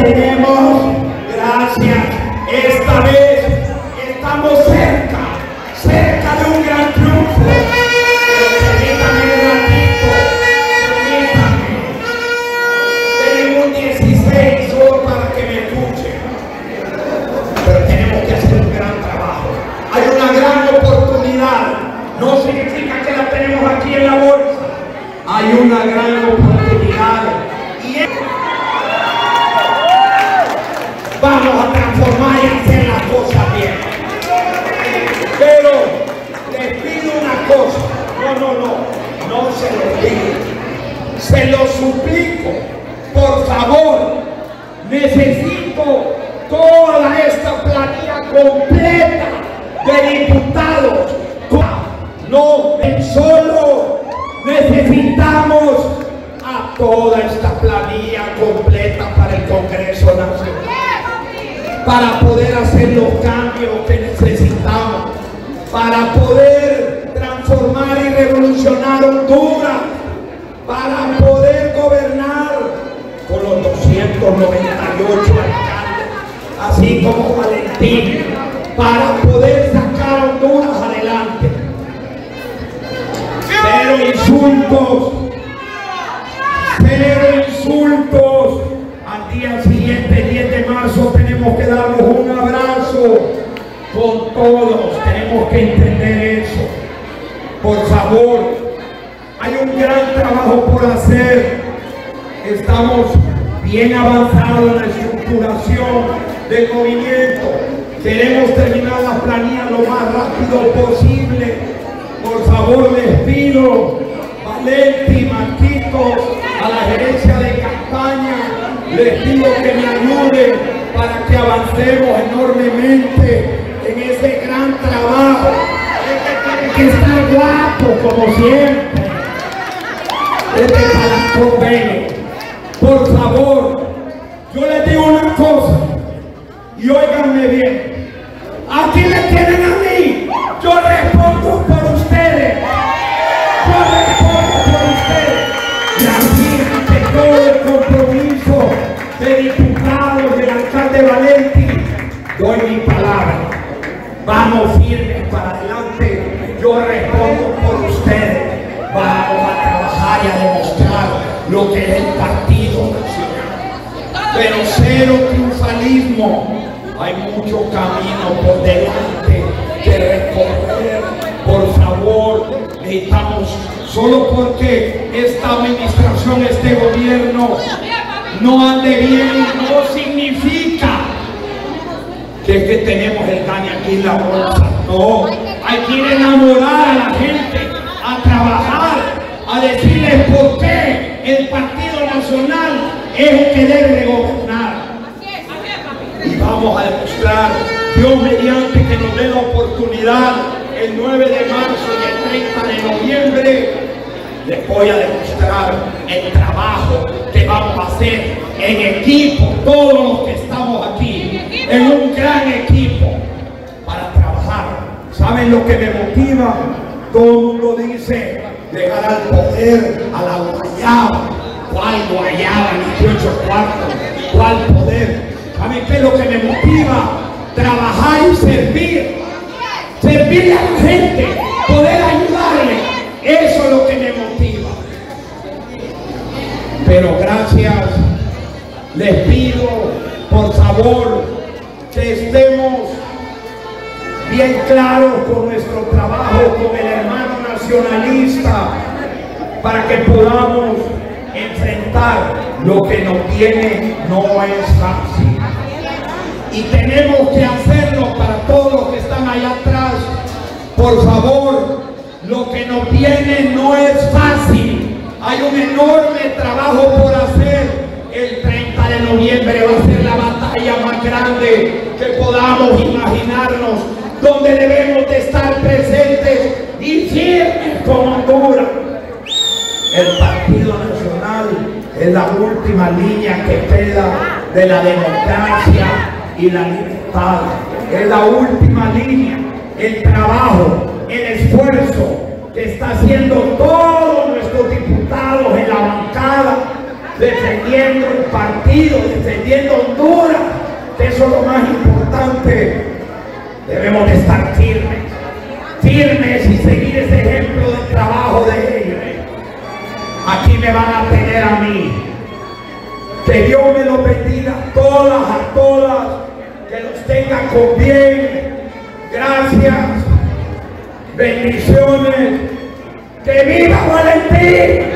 tenemos. Gracias. Esta vez estamos cerca de un gran triunfo. Pero permítanme un ratito, permítanme. Tenemos 16 solo para que me escuchen. Pero tenemos que hacer un gran trabajo. Hay una gran oportunidad. No significa que la tenemos aquí en la bolsa. Hay una gran oportunidad. Y vamos a transformar y hacer las cosas bien. Pero les pido una cosa. No se lo pido. Se lo suplico. Por favor, necesito toda esta planilla completa de diputados. No solo necesitamos a toda esta planilla completa para el Congreso Nacional, para poder hacer los cambios que necesitamos, para poder transformar y revolucionar Honduras, para poder gobernar con los 298 alcaldes, así como Valentín, para poder sacar a Honduras adelante. Cero insultos. Al día siguiente, 10 de marzo, tenemos que darnos un abrazo con todos. Tenemos que entender eso. Por favor, hay un gran trabajo por hacer. Estamos bien avanzados en la estructuración del movimiento. Queremos terminar la planilla lo más rápido posible. Por favor, les pido, Valenti, Marquitos, a la gerencia de campaña, les pido que me ayuden para que avancemos enormemente en ese gran trabajo. Tiene que estar guapo, como siempre. Este Palancón bello. Por favor, yo les digo una cosa, y óiganme bien. Aquí me tienen a mí. Yo respondo por ustedes. Yo respondo por ustedes. Y así, ante todo el compromiso de diputados del alcalde Valenti, doy mi palabra. Vamos firmes para adelante. Yo respondo por ustedes. Vamos a trabajar y a demostrar lo que es el Partido Nacional. Pero cero triunfalismo. Hay mucho camino por delante que recorrer. Por favor, necesitamos, solo porque esta administración, este gobierno no ande bien, no significa que tenemos el daño aquí en la bolsa. No, hay que ir a enamorar a la gente, a trabajar, a decirles por qué el Partido Nacional es el que debe de gobernar. Y vamos a demostrar, Dios mediante, que nos dé la oportunidad el 9 de marzo y el 30 de noviembre. Les voy a demostrar el trabajo que vamos a hacer en equipo, todos los que estamos aquí, en un gran equipo para trabajar. ¿Saben lo que me motiva? Todo el mundo dice, llegar al poder, a la guayaba. ¿Cuál guayaba? 18 cuartos. ¿Cuál poder? ¿Saben qué es lo que me motiva? Trabajar y servir. Servirle a la gente, poder ayudarle. Eso es lo que me motiva. Pero gracias, les pido, por favor, que estemos bien claros con nuestro trabajo, con el hermano nacionalista, para que podamos enfrentar lo que nos viene. No es fácil. Y tenemos que hacerlo para todos los que están allá atrás. Por favor, lo que nos viene no es fácil. Hay un enorme trabajo por hacer. El 30 de noviembre va a ser la batalla más grande que podamos imaginarnos, donde debemos de estar presentes y firmes con Honduras. El Partido Nacional es la última línea que queda de la democracia y la libertad. Es la última línea. El trabajo, el esfuerzo que está haciendo todos nuestros diputados en la bancada, defendiendo el partido, defendiendo Honduras. Debemos de estar firmes, firmes y seguir ese ejemplo del trabajo de ellos. Aquí me van a tener a mí. Que Dios me los bendiga a todas, que los tenga con bien. Gracias, bendiciones. ¡Que viva Valentín!